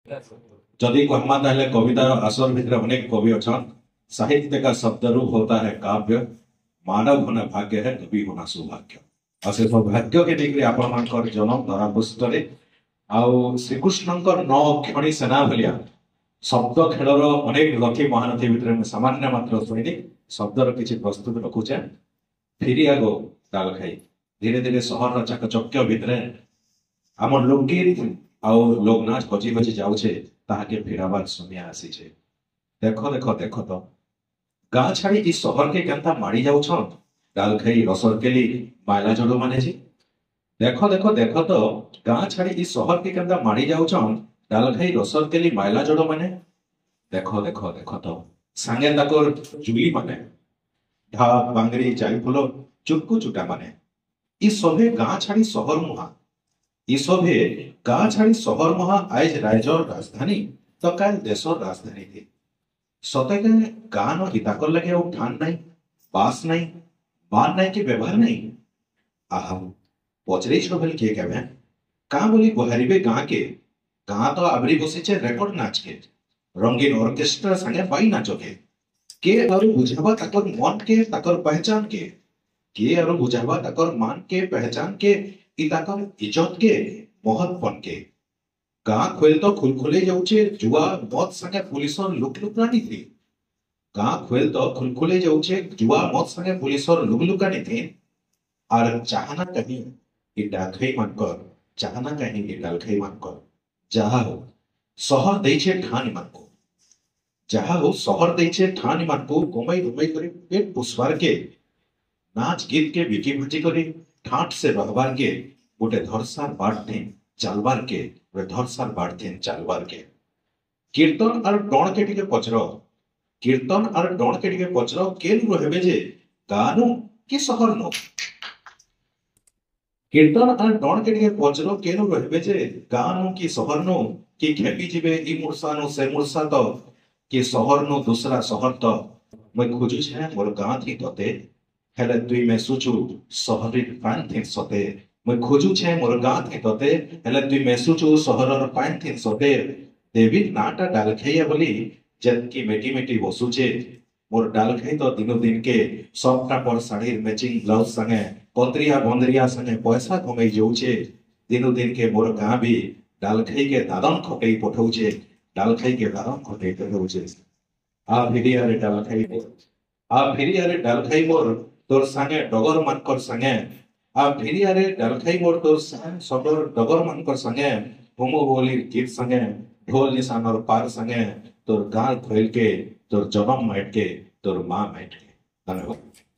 जदि कहमा ताहले कवितार आसर भितर अनेक कवि अछन। साहित्य का शब्द रूप होता है काव्य। मानव होना भाग्य है, कवि होना सौभाग्य। और से सौभाग्य के देखिए आपण मानकर जन्म धरा पुस्तरे आउ श्रीकृष्णकर नौ क्षणी सेना भलिया शब्द खेलर अनेक लथी महारथी भितर मैं सामान्य मात्र शुणी शब्दर किसी प्रस्तुत रखुचे। फिरी आगो डाल खाई धीरे धीरे सहर चाकचक्य भितर आम लोकगीत आउ लोकनाच हजि हजि जाऊे ताके फिराबार समय आसीचे। देख देख देख तो गाँ छाड़ी इस सहर के केनता माड़ी जाऊछन डाल खाई रसरकेली मायला जोड़ो माने जी। देख देख देख तो गाँ छाड़ी इस सहर के केनता माड़ी जाऊछन डाल खाई रसरकेली मायला जोड़ो माने। देख देख देख तो सांगे ताकर जुली माने ढा बांगरी जाइफुल चुटकू चुटा माने इ सभे गाँ छाड़ी सहर मुहा इ सभे गाँ छाड़ी सहर मुहा आज राइजर राजधानी तो काल देशर राजधानी थी। सते गाँ न हिताकर लगे और ठान नहीं पास नहीं मान नहीं कि व्यवहार नहीं। आहा पचरे बोली किए क्या काँ बोली गुहारिबे गाँ के गाँ तो आबरी बसीचे रेकर्ड नाच के रंगीन ऑर्केस्ट्रा संगे बाई नाचो के आरु बुझावा ताकर मन के ताकर पहचान के आरु बुझावा ताकर मान के पहचान के इ ताकर इज्जत के महत्पन के गाँ खोल तो खुलखुले जाऊे जुआ मत संगे पुलिसर लुकलुकानी थी। गाँ खोल तो खुलखुले जाऊे जुआ मत संगे पुलिसर लुकलुकानी थी। और चाहना कहीं इ डालखाई मानकर चाहना कहीं इ डालखाई मानकर जहा हो सहर देछे ठान मानको जहा हो सहर देछे ठान मानको गोमाई धुमाई करे पेट पुष्पार के नाच गीत के बिकी भाजी करे ठाट से रहबार के गोटे धरसार बाढ़ चालबार के धरसार बाढ़ चालबार के कीर्तन और डण के टिके पचर कीर्तन और डण के टिके पचर केनु रहबे जे गानु कि सहर नो कीर्तन और डण के टिके पचर केनु रहबे जे गानु कि सहर नो कि खेपी जिबे इ मुरसा नो से मुरसा तो कि सहर नो दूसरा सहर तो मैं खोजु छे मोर गाँ थी तते हेले तुई मैं सुचु सहरी पान थी सते मैं खोजु छे मोर गाँ थी तते हेले तुई मैं सुचु सहरर पान थी सते देवी नाटा डालखाइया बोली जदकि मेटी मेटी बसुचे मोर डालखाई तो दिनो दिन के सब टापर साड़ी मैचिंग ब्लाउज संगे पत्रिया बंदरिया संगे पैसा कमाई जाऊे दिनो दिन के मोर गाँ भी डालखाई के दादन खटई पठाऊे डालखाई के दादन खटई पठाऊे आ फिरी अरे डालखाई आ फिरी अरे डालखाई मोर तोर संगे डगर मानकर संगे आ फिरी अरे डालखाई मोर तोर संग सबर डगर मानकर संगे होमो बोली गीत संगे ढोल निशान और पार संगे तोर गाल खोल के तोर जन्म माइट के तोर माँ माइट के धन्यवाद।